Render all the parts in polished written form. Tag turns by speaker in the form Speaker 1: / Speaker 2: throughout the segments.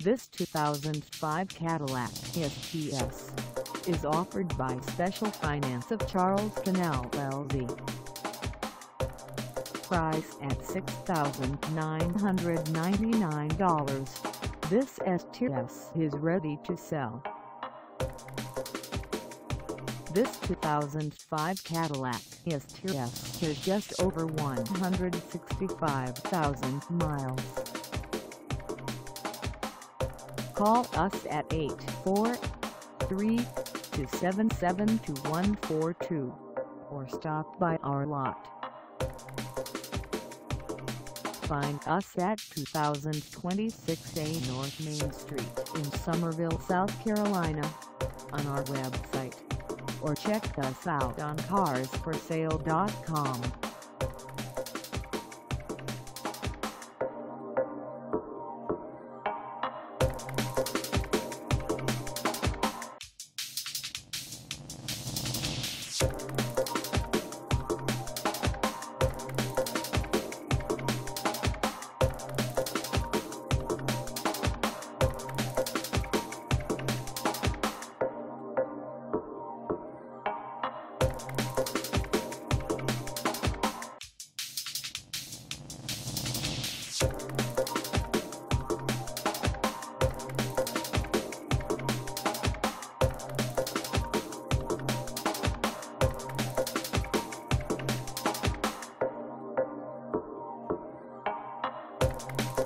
Speaker 1: This 2005 Cadillac STS is offered by Special Finance of Charleston LLC. Price at $6,999, this STS is ready to sell. This 2005 Cadillac STS has just over 165,000 miles. Call us at 843-277-2142 or stop by our lot. Find us at 2026A North Main Street in Summerville, South Carolina, on our website, or check us out on carsforsale.com.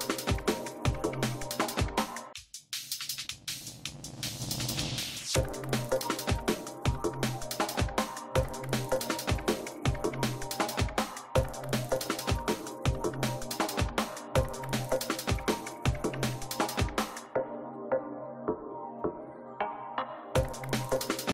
Speaker 2: You